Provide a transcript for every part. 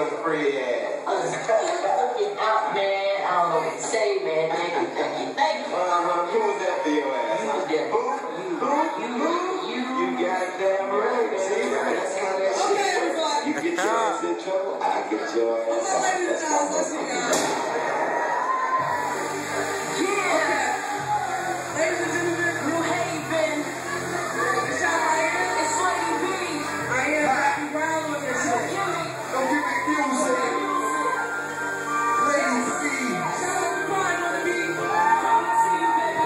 your pretty ass. Looking out, man. I don't know what to say, man. Thank you. Who was that for your ass? You goddamn right. See, that's how that shit works. You get your ass in trouble, I get your ass out. That's how Ladies and gentlemen, New Haven. It's Lady B. Right here, Rocky Brown with this shit. Don't give me music. Lady B. Shout out to Brian on the beat. Come see you, baby.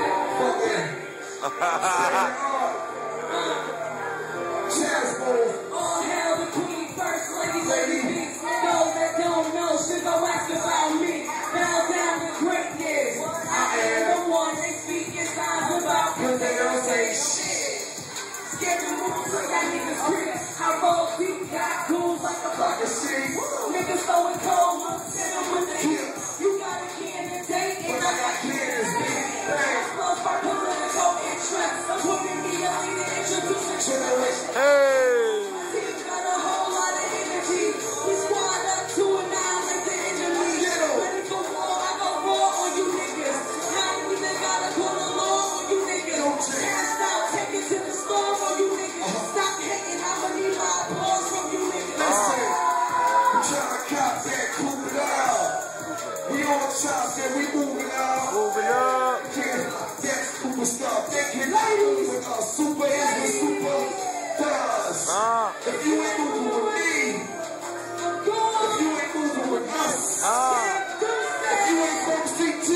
All hail the queen, first lady B. Those that don't know should go ask about me. Bow down to greatness. I am the one they speak in signs about, cause they don't say shit. Scared to move so that niggas grip. I roll deep, got ghouls like a bucket shit. Niggas throwing cold, send them with the hip. You got a candidate and I got cannons. Close by political interest. I'm putting me up in the introducing generation. Team got a whole lot of energy. We squad up to annihilate the enemy. Ready for war, I go raw on you niggas. I ain't even gotta call the law on you niggas. Cast out, take it to the storm on you niggas. Stop hating, I'ma need my applause from you niggas. Listen, I'm trying to cop that, cool it out. We on top, yeah, we moving out. Moving up. Yeah, that's superstar. They can ladies with us. Super is with super does. If you ain't moving with me, if you ain't moving with us, if you ain't from CT,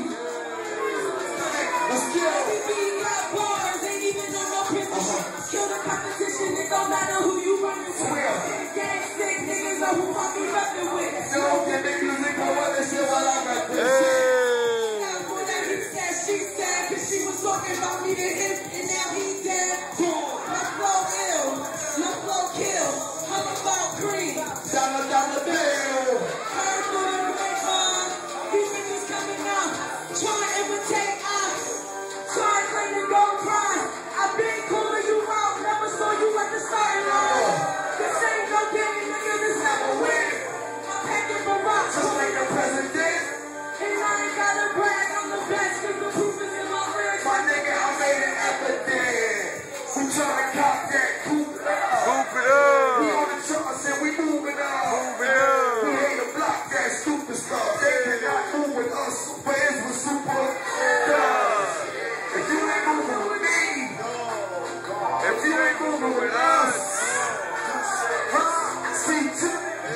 let's go. Kill the competition, it don't matter who you running to. Gang sick niggas know who I be reppin' with. So get the music for what they say while I got this. She said, cause she was talking about me to him, and now he dead. My flow ill, my flow kill. I'm about green. Dollar bill. Heard through the grapevine, these niggas coming out, trying to imitate us, trying to claim the gold prime. I've been calling you out, never saw you at the starting line. This ain't no game, nigga, this never win. I'm packing for rocks, Just like the president. and I ain't gotta brag, I'm the best, cause the proof is in my lyrics. My nigga, I made an epidemic. We tryna cop that, coop it up. We on the charts and we moving up. We ain't a block that stupid stuff. They cannot move with us. Super is with super does. If you ain't moving with me, if you ain't moving with us, see to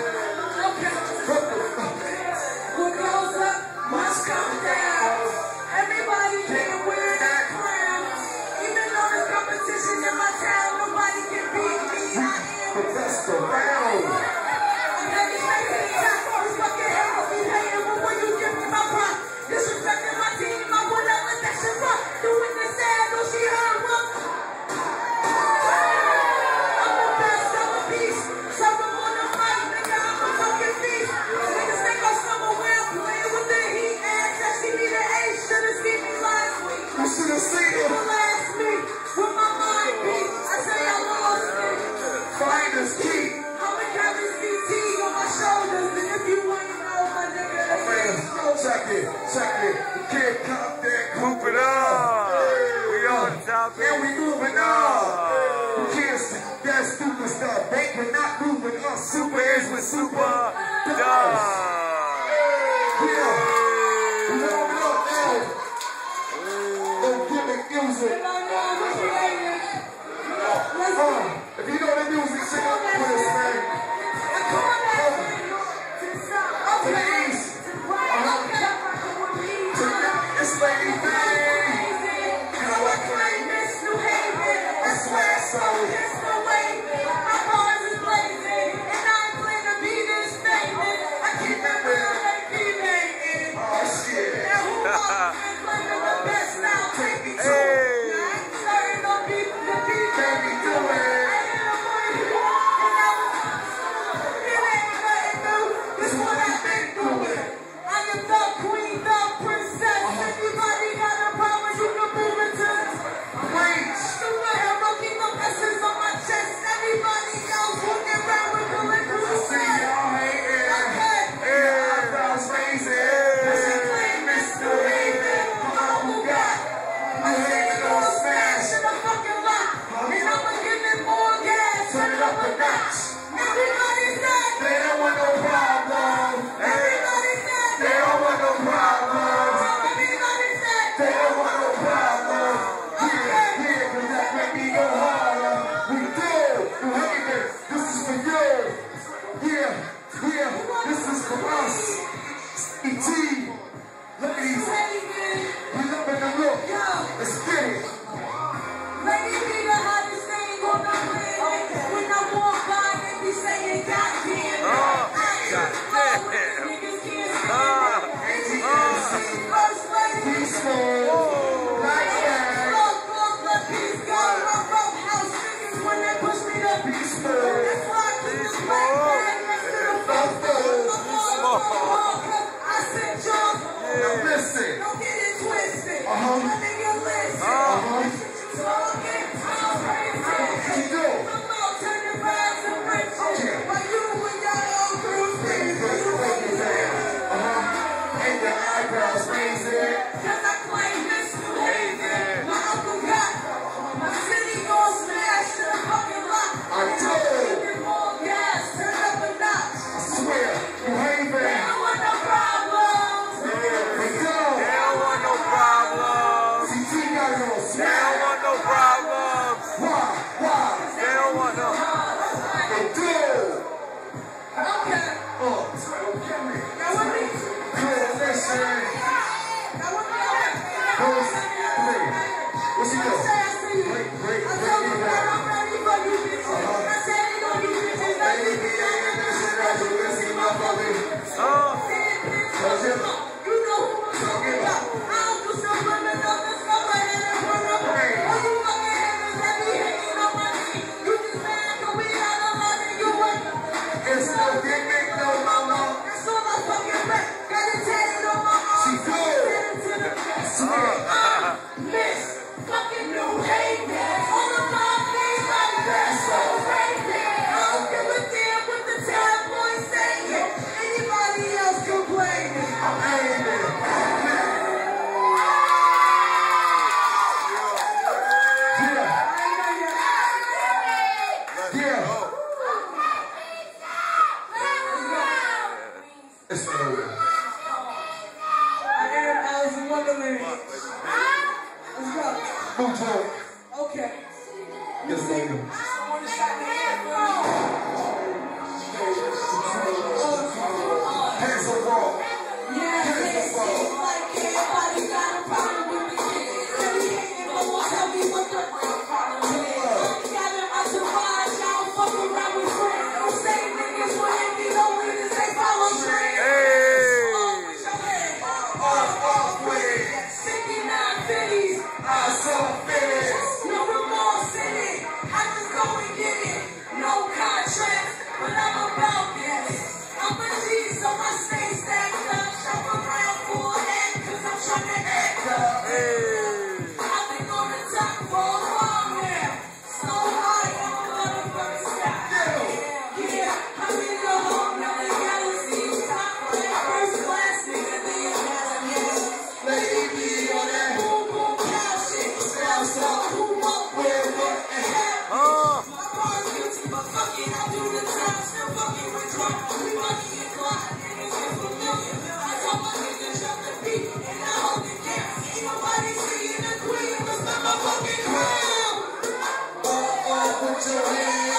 What goes up must come down. Everybody can wear that crown. Even though there's competition in my town, nobody can beat me. I am the best around. I'm heavy, heavy, you fucking hell, be hating, but when you give me my pride, disrespecting my team, I would not let that shit rock. Doing the sad, no, she heard what? I'm the best, I'm a beast. Someone on the mic, nigga, I'm a fucking beast. Niggas think I'm somewhere playing with the heat. Ass that she need an A, should've seen me last week. You should have seen it. People ask me, where my mind be? I say I lost it. Finders key. I'ma carry CT on my shoulders, and if you wanna know, my nigga, Check it. You can't cop that, coop it up. We on top, and we moving up. You can't see that stupid stuff. They cannot move with us. Super is with super does. Yeah. We warm it up now. Don't give it music. If you know the music, sing up with us, man. Please. It's Lady B. How I claim this New Haven. I swear so. there's no way. My bars is blazing, and I ain't plan to be this famous. I keep it real like B-Making. Oh, shit. Now who else ain't playing the best now? Take me to it. Now I ain't starting no beef with the beat. Take me to it. This is what I've been doing. I am the queen, the princess. Anybody got a problem, you can prove it to. Preach. I'm rocking the essence on my Yes, baby. Hands up, roll. Hands up, roll. Everybody got a problem with me. Really hating, but won't tell me what the problem is. Got them out to watch, I don't fuck around with friends. Don't say niggas when they be low niggas, they follow trends. Off with 59 50s, I saw finish. no remorse in it. I just go and get it. No contract, but I'm about business. I'm a G, so I stay stacked up. Shop around full head, cause I'm trying to act up. I've been on the top for a while now. So high, I'm a motherfucking sky. Yeah, I'm in the home, now the galaxy. Top class, first class, nigga, the academy. Lady on that Boom, boom, cow shit. Now, so who won't wear what and have? My car's guilty, but fuck it, I'll do the time. Still fucking with drunk. We money and clock, niggas get familiar. I told my niggas drop the beat, and I hold it down. Ain't nobody seeing the queen, but my fucking crown. put your hands